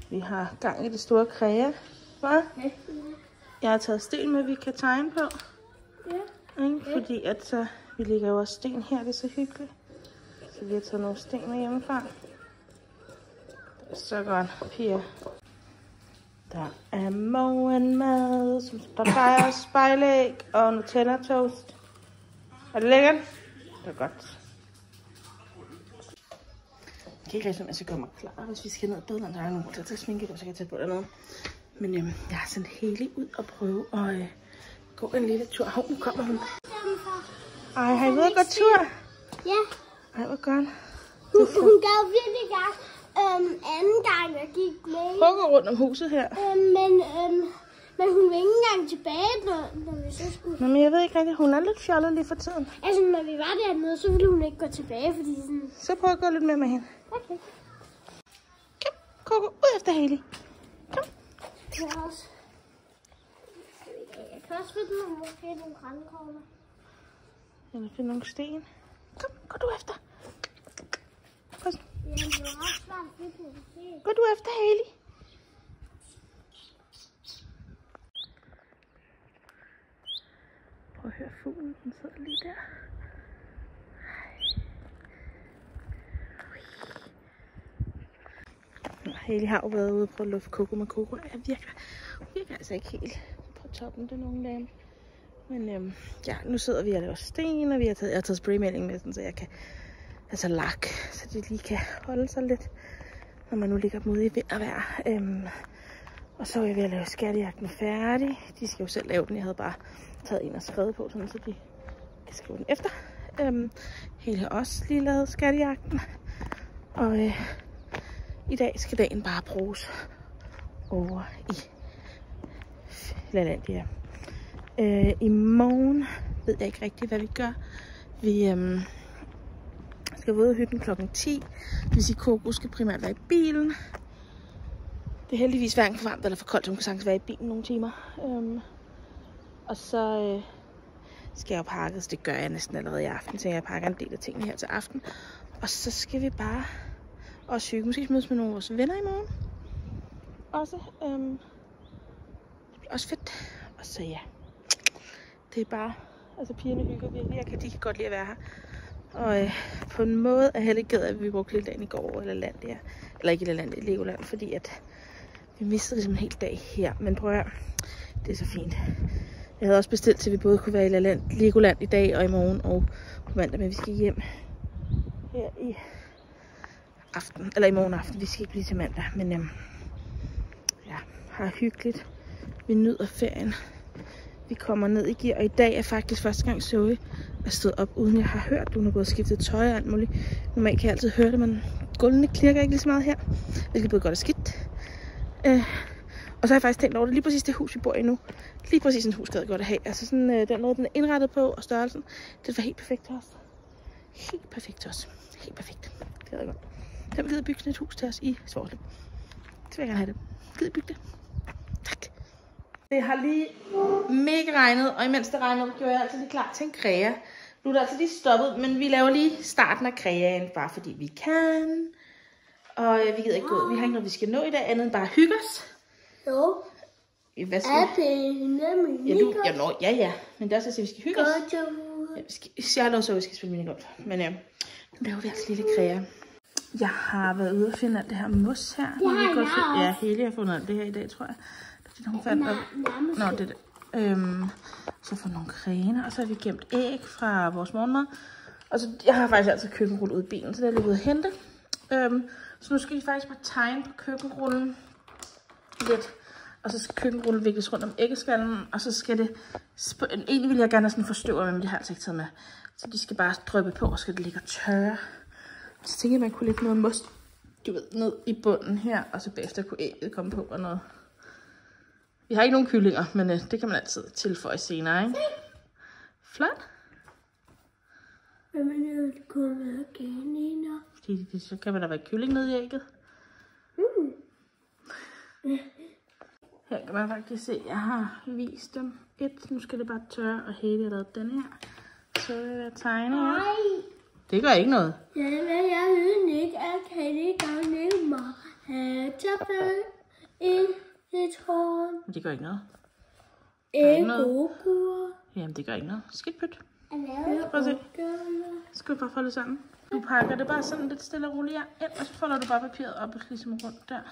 Vi har gang i det store kræa. Hvad? Ja. Jeg har taget sten med, vi kan tegne på. Ja. Ikke? Fordi at så, vi lægger jo også sten her, det er så hyggeligt. Så vi har taget nogle sten med hjemmefra. Det er så godt, Pia. Der er morgenmad, som papaya, spejlæg og Nutella toast. Er det lækkert? Det er godt. Jeg kan ikke rigtig, om jeg skal gøre mig klar, hvis vi skal ned og bade. Der er nogle der til sminke, så kan jeg tage på dernede. Men jeg har sendt Haley ud og prøve at gå en lille tur. Hov, nu kommer hun. Ej, har I været at gå tur? Ja. Ej, hvor godt. Hun gav virkelig gerne anden gang, jeg gik med. Prøv at gå rundt om huset her. Men hun vil ikke engang tilbage, når vi så skulle. Nå, men jeg ved ikke rigtig, hun er lidt fjollet lige for tiden. Altså, når vi var dernede, så ville hun ikke gå tilbage, fordi sådan... Så prøv at gå lidt mere med hende. Okay. Kom, Coco, ud efter Haley. Kom. Jeg kan også finde nogle grænkogler. Eller finde nogle sten. Kom, gå du efter. Gå du efter Haley. Prøv at høre fuglen, den sidder lige der. Haley har jo været ude og prøve at lufte Coco med Coco. Jeg virker altså ikke helt på toppen, det nogle dage. Men ja, nu sidder vi og laver sten, og jeg har taget spraymaling med, sådan, så jeg kan, altså lak, så det lige kan holde sig lidt, når man nu ligger dem ude i vind og vejr. Og så er jeg ved at lave skattejagten færdig. De skal jo selv lave den, jeg havde bare taget en og skrevet på, sådan, så de kan skrive den efter. Hele har også lige lavet skattejagten, og i dag skal dagen bare bruges over i LaLandia. I morgen ved jeg ikke rigtigt, hvad vi gør. Vi skal ud af hytten klokken 10. Det vil sige, at Coco skal primært være i bilen. Det er heldigvis hverken for varmt eller for koldt, så hun kan sagtens være i bilen nogle timer. Og så skal jeg jo pakke, så det gør jeg næsten allerede i aften. Så jeg pakker en del af tingene her til aften. Og så skal vi bare også hygge. Måske mødes med nogle af vores venner i morgen. Også. Det bliver også fedt. Og så ja. Det er bare, altså pigerne hygger virkelig. De kan godt lide at være her. Og på en måde er jeg heller ikke ked af, at vi brugte hele dagen i går eller LaLandia. Eller ikke i LaLandia, i Legoland, fordi at vi mistede ligesom en hel dag her. Men prøv at høre, det er så fint. Jeg havde også bestilt til, at vi både kunne være i Legoland i dag og i morgen og på mandag, men vi skal hjem her i aften, eller i morgen aften. Vi skal ikke blive til mandag, men ja, har hyggeligt. Vi nyder ferien. Vi kommer ned i gear, og i dag er faktisk første gang Zoe er stået op, uden jeg har hørt. Hun har både skiftet tøj og alt muligt. Normalt kan jeg altid høre det, men gulvene klirker ikke lige så meget her, hvilket både godt og skidt. Og så har jeg faktisk tænkt over det, lige præcis det hus, vi bor i nu. Lige præcis sådan et hus, gad jeg godt at have. Altså sådan, den måde, den er indrettet på, og størrelsen, det var helt perfekt til os. Helt perfekt til os. Helt perfekt. Det gad jeg godt. Den vil givet bygge sådan et hus til os i Svorslev. Så vil jeg gerne have det. Givet bygge det. Tak. Det har lige mega regnet, og imens det regnede, gjorde jeg altid lige klar til en kræa. Nu er det altså lige stoppet, men vi laver lige starten af kræaen, bare fordi vi kan. Og vi gider ikke gå. Vi har ikke noget, vi skal nå i dag, andet end bare hygge os. Jo. Hvad skal vi? Ja. Men det er også at vi skal hygge os. Jeg har lov så, at vi skal spille minigolf. Men nu laver vi altså lille kræa. Jeg har været ude og finde alt det her mos her. Det har jeg også. Ja, Haley har fundet alt det her i dag, tror jeg. Det er, hun fandt Nå, det er så får nogle kræner, og så har vi gemt æg fra vores morgenmad. Og så, jeg har faktisk altid køkkenrulle ude i bilen, så det er lige ude at hente. Så nu skal vi faktisk bare tegne på køkkenrullen lidt. Og så skal køkkenrullen vikles rundt om æggeskallen, og så skal det... Egentlig vil jeg gerne have sådan en forstøver, men det har jeg altså ikke taget med. Så de skal bare dryppe på, og skal det ligge og tørre. Så tænker jeg, man kunne lægge noget mos, du ved, ned i bunden her, og så bagefter kunne ægget komme på og noget. Vi har ikke nogen kyllinger, men det kan man altid tilføje senere, ikke? Flot. Men det kunne være kaniner. Fordi så kan man da være kylling nede i ægget. Her kan man faktisk se, at jeg har vist dem. Nu skal det bare tørre, og Haley har lavet den her. Så vil jeg tegne her. Nej. Det gør ikke noget. Ja, men jeg ved ikke, at Haley gerne vil mig have Det tror jeg. Men det gør ikke noget. Gurker. Jamen, det gør ikke noget. Skidt pyt. Prøv at se. Skal vi bare folde sammen. Du pakker det bare sådan lidt stille og roligt ind, og så folder du bare papiret op og ligesom rundt der.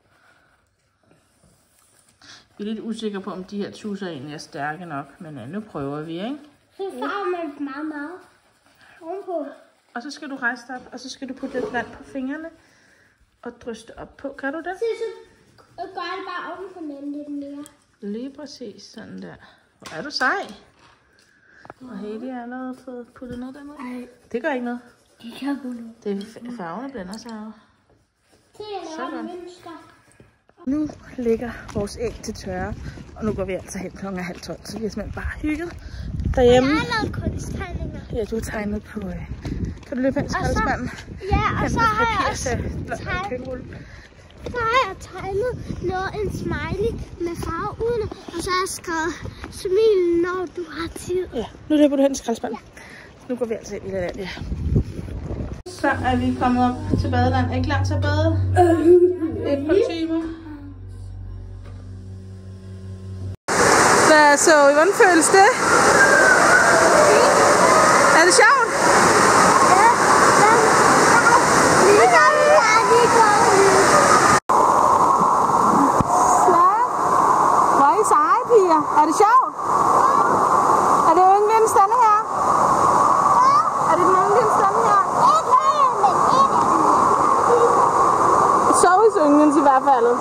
Vi er lidt usikre på, om de her tusser egentlig er stærke nok, men nu prøver vi, ikke? Så får man meget ovenpå. Og så skal du rejse dig op, og så skal du putte lidt vand på fingrene og dryste op på. Kan du det? Så gør det bare ovenpå den lidt mere. Lige præcis sådan der. Hvor er du sej? Og Haley har allerede fået puttet noget dernede. Nej. Det gør ikke noget. Det kan du. Det er farverne blander sig jo. Så godt. Nu ligger vores æg til tørre, og nu går vi altså hen kl. 11:30, så vi har simpelthen bare hygget derhjemme. Jeg har lavet kunsttegninger. Ja, du har tegnet på... Kan du løbe hen til skraldespanden? Ja, og så har jeg også tegnet en smiley med farve uden, og så har jeg skrevet smil, når du har tid. Ja, nu løber du hen til skraldespanden. Ja. Nu går vi altså ind i Lalandia. Så er vi kommet op til badeland. Er I klar til at bade? Et par timer. Hvad så? Hvordan føles det? Er det sjovt? Ja. Lige gør vi. Ja, lige gør vi. Slag. Hvor er I seje, piger? Er det sjovt? Er det yndlingsstande her? Er det den yndlingsstande her? Zoes yndlings i hvert fald.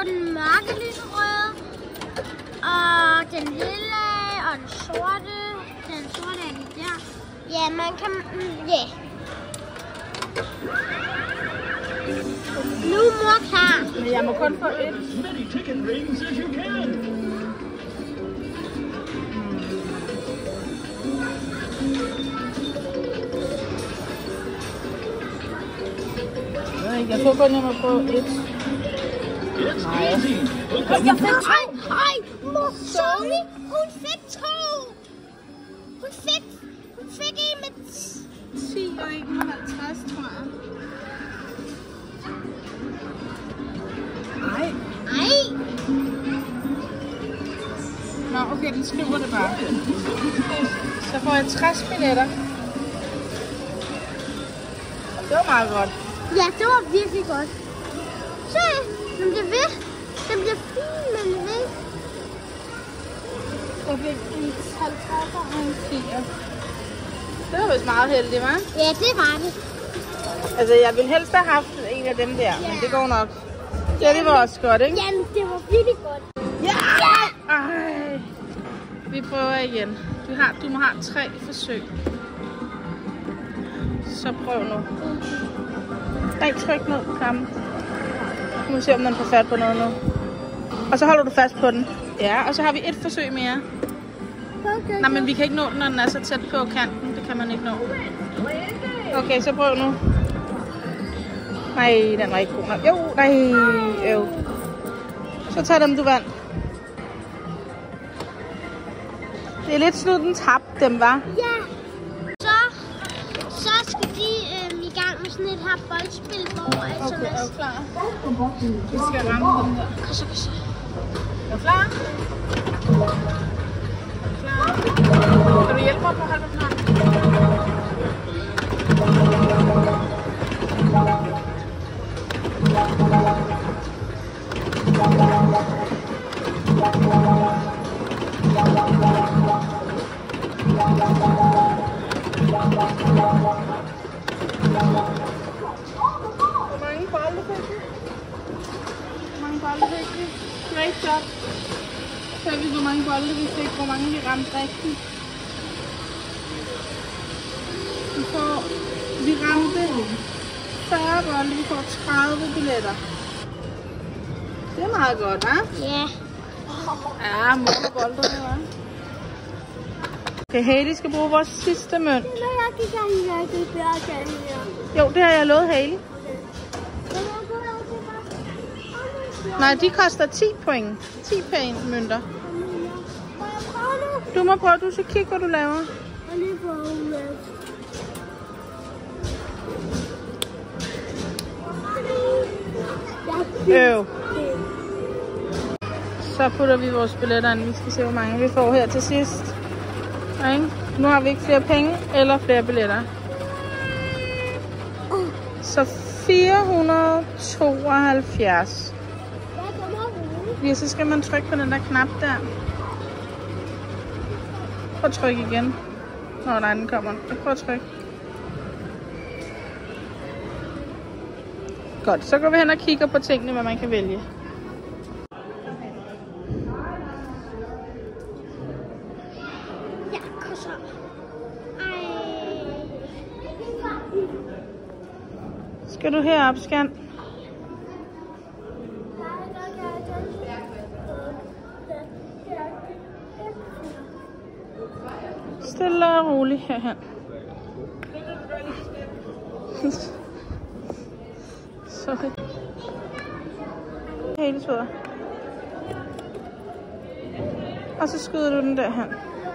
den mørke lyserøde, og den lille, og den sorte. Den sorte er lige der. Ja, man kan... Ja. Nu er mor klar. Men jeg må kun få et. Jeg tror kun, jeg må få et. Nej. Jeg fik 3. Ej, mor, sorry. Hun fik 2. Hun fik en med 10 og 51, tror jeg. Nej. Ej. Nå, okay, den skriver det bare. Så får jeg 60 billetter. Det var meget godt. Ja, det var virkelig godt. Se, den bliver ved. Den bliver fin, men ved. Jeg fik en 50 og en 10'er. Det var vist meget heldigt, hva'? Ja, det var det. Altså, jeg ville helst have haft en af dem der, men det går nok. Ja, det var også godt, ikke? Jamen, det var virkelig godt. Ja! Ej. Vi prøver igen. Du må have 3 forsøg. Så prøv nu. Nej, tryk ned på kammen. Nu må vi se, om den får fat på noget nu. Og så holder du fast på den. Ja, og så har vi et forsøg mere. Okay. Nej, men vi kan ikke nå den, når den er så tæt på kanten. Det kan man ikke nå. Okay, så prøv nu. Nej, den var ikke god nok. Jo, nej, øv. Så tag dem, du vandt. Det er lidt snud, den tabte dem, var. Ja. Så skal de i gang med sådan et her boldspil, hvor altså... Okay, er du klar? Vi skal ramme den her. Så. Er du klar? Kan du hjælpe mig på at holde den her? Hvor mange bolde fik du? Hvor mange bolde fik du? Great job. Så vi hvor mange bolde vi fik, hvor mange vi ramte rigtigt. Vi ramte 40 bolde, vi får 30 billetter. Det er meget godt, hva'? Ja. Ja, mange bolde, hva'? Okay, Hailey skal bruge vores sidste mønt. Når jeg gik her, det bliver her. Jo, det har jeg lovet Hailey. Nej, de koster 10 point. 10 mønter. Du må prøve, du skal kigge, hvad du laver. Så putter vi vores billetter ind. Vi skal se, hvor mange vi får her til sidst. Okay. Nu har vi ikke flere penge eller flere billetter. Så 472. Ja, så skal man trykke på den der knap der. Prøv at trykke igen. Nå, nej, den kommer. Prøv at trykke. Godt, så går vi hen og kigger på tingene, hvad man kan vælge. Ja, kom så. Skal du herop, scan? Stille og roligt herhen. Sorry. Hele tiden. Og så skyder du den derhen.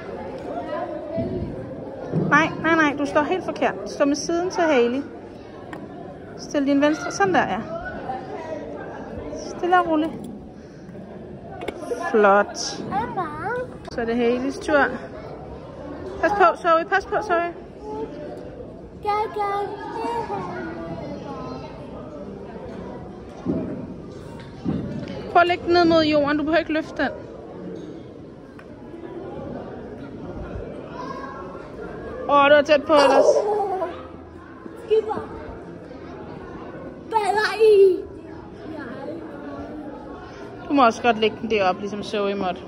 Nej, du står helt forkert. Du står med siden til Hailey. Stil din venstre. Sådan der, ja. Stille og roligt. Flot. Så er det Haileys tur. Pas på, Zoe. Pas på, Zoe. Prøv at lægge den ned mod jorden. Du behøver ikke løfte den. Åh, du er tæt på ellers. Du må også godt lægge den deroppe, ligesom Zoe måtte.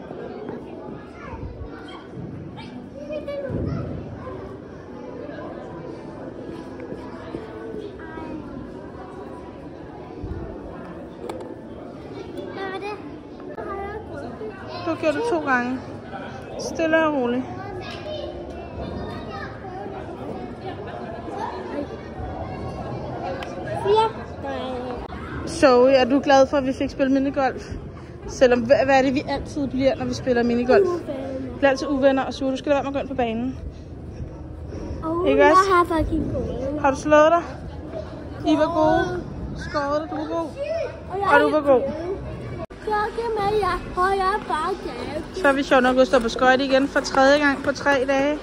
Du har gjort det 2 gange. Stille og roligt. Zoe, er du glad for, at vi fik spillet minigolf? Selvom, hvad er det, vi altid bliver, når vi spiller minigolf? Vi bliver altid uvenner, og Zoe, du skal lade være med at gå ind på banen. Ikke også? Jeg har faktisk gået. Har du slået dig? I var gode. Skåret dig, du var god. Og du var god. Så er vi sjovt nok at stå på skøjte igen for 3. gang på 3 dage.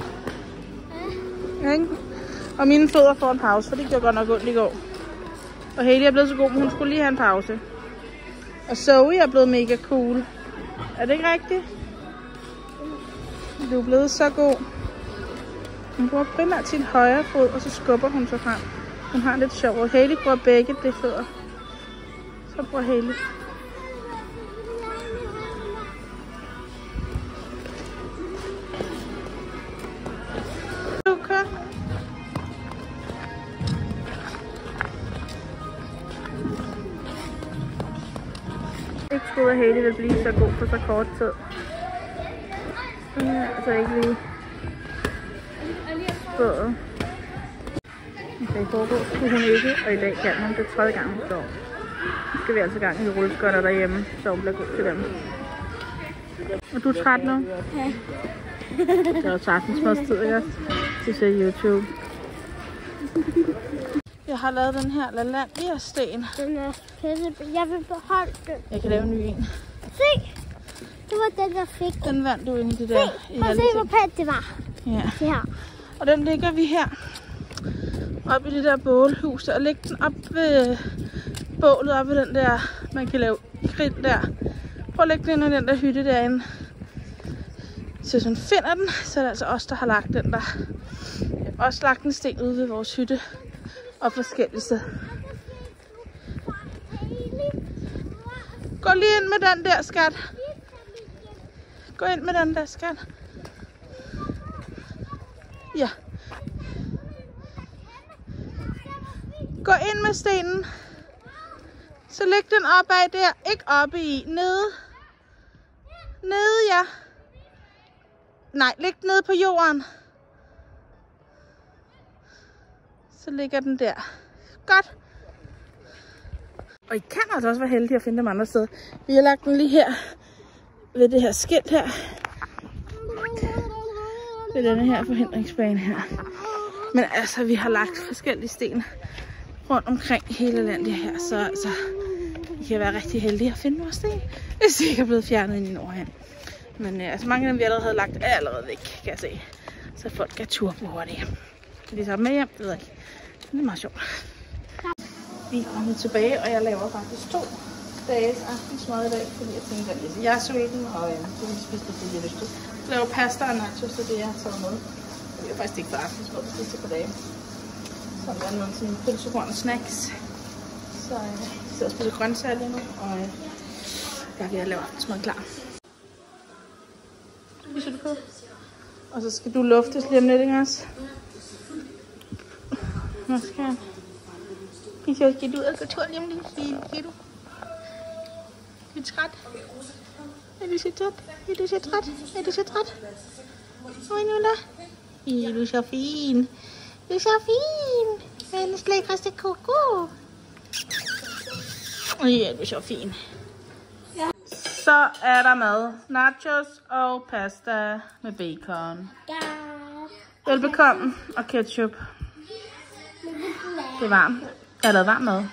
Ja. Ikke? Og mine fødder får en pause, for det gjorde godt nok ondt i går. Og Haley er blevet så god, men hun skulle lige have en pause. Og Zoe er blevet mega cool. Er det ikke rigtigt? Du er blevet så god. Hun bruger primært sin højre fod, og så skubber hun sig frem. Hun har lidt sjov, og Haley bruger begge de fødder. Så bruger Haley. Ikke troede, at Haley ville blive så god på så kort tid. Altså ikke lige spået. Okay, i forgårs kunne hun ikke, og i dag kan hun. Det er 3. gang, hun står. Nu skal vi altså i gang i rulleskøjter derhjemme, så hun bliver god til dem. Er du træt nu? Ja. Det er også aftensmadstid, ikke også? Det ser YouTube. Jeg har lavet den her LaLandia-sten. Den er pisse. Jeg vil beholde den. Jeg kan lave en ny en. Se! Det var den, jeg fik. Den vandt du ind i det der. Se! Prøv at se, hvor pænt det var. Ja. Det her. Og den ligger vi her. Op i det der bålhus der. Og lægge den op ved bålet, op ved den der, man kan lave grill der. Prøv at lægge den ind i den der hytte derinde. Så hvis man finder den, så er det altså os, der har lagt den der. Jeg har også lagt en sten ude ved vores hytte. Og forskellige steder. Gå lige ind med den der, skat. Gå ind med den der, skat. Ja. Gå ind med stenen. Så læg den opad der. Ikke oppe i. Nede. Nede, ja. Nej, læg den nede på jorden. Så ligger den der. Godt. Og I kan altså også være heldige at finde dem andre steder. Vi har lagt den lige her. Ved det her skilt her. Ved denne her forhindringsbane her. Men altså, vi har lagt forskellige sten rundt omkring hele landet her. Så altså, I kan være rigtig heldige at finde vores sten. Hvis de ikke er blevet fjernet ind i Nordhjem. Men altså, mange af dem vi allerede havde lagt er allerede væk, kan jeg se. Så folk kan turbo hurtigt. Kan de så med hjem? Det ved jeg ikke. Det er meget sjovt. Vi er kommet tilbage, og jeg laver faktisk 2 dages aftensmad i dag, fordi jeg tænkte, at jeg er sulten, og så vil jeg spise lidt det, jeg lyst til. Jeg laver pasta og nachos, så det jeg har taget med. Det er faktisk ikke for aftensmad, det sidste par dage. Så der er noget sådan pølsehorn og snacks. Så jeg sidder og spiser grøntsager lige nu, og jeg er ved at lave aftensmad klar. Viser du på? Og så skal du luftes lige om lidt, ikke også? Nå, skal jeg. Skal du ud og gå tur lige om lidt? Skal du? Er du træt? Er du så træt? Er du så træt? Er du så træt? Oj, nu da. Er du så fin? Du er så fin. Verdens lækreste koko. Ja, du er så fin. Ja. Så er der mad. Nachos og pasta med bacon. Ja. Velbekomme og ketchup. Det er varmt. Jeg har lavet varm mad.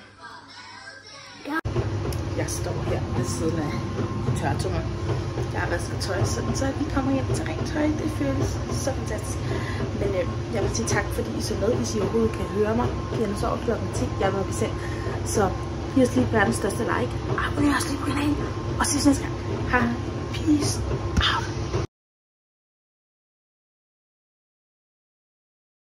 Jeg står her ved siden af tørretummer. Jeg har vasket tøj, så vi kommer hjem til rent tøj. Det føles så fantastisk. Men jeg vil sige tak, fordi I så med. Hvis I overhovedet kan høre mig, igen så over klokken 10. Jeg er oppe i seng. Så giv os lige verdens største like. Abonner os lige på kanalen. Og ses næste gang. Hej. Peace.